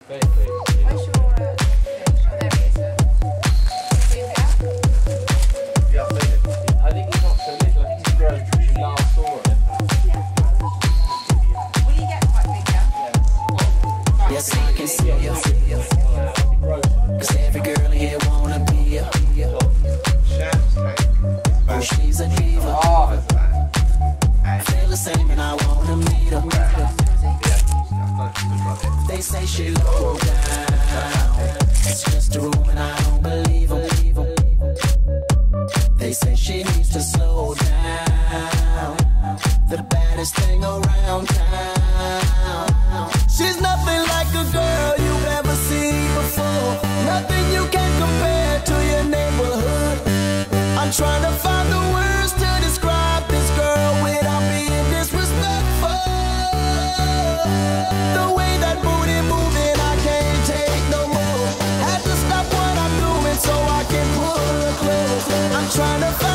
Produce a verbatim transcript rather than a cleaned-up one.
Very pleased. Where's your, uh, oh, there he is. Uh, see him out? Yeah, I've seen it. I think he's not so little. I think he's grown since you last saw him. Will he get quite big now? Yeah. Yes, I can see you. Cause every girl here wanna be a. Oh, she's a diva. Oh, I feel the same and I wanna meet her. They say she low down. It's just a room and I don't believe them. They say she needs to slow down. The baddest thing around town. She's nothing like a girl you've ever seen before. Nothing you can compare to your neighborhood. I'm trying to find the words to describe this girl without being disrespectful. The way that booty moving, I can't take no more. Had to stop what I'm doing so I can pull her close. I'm trying to find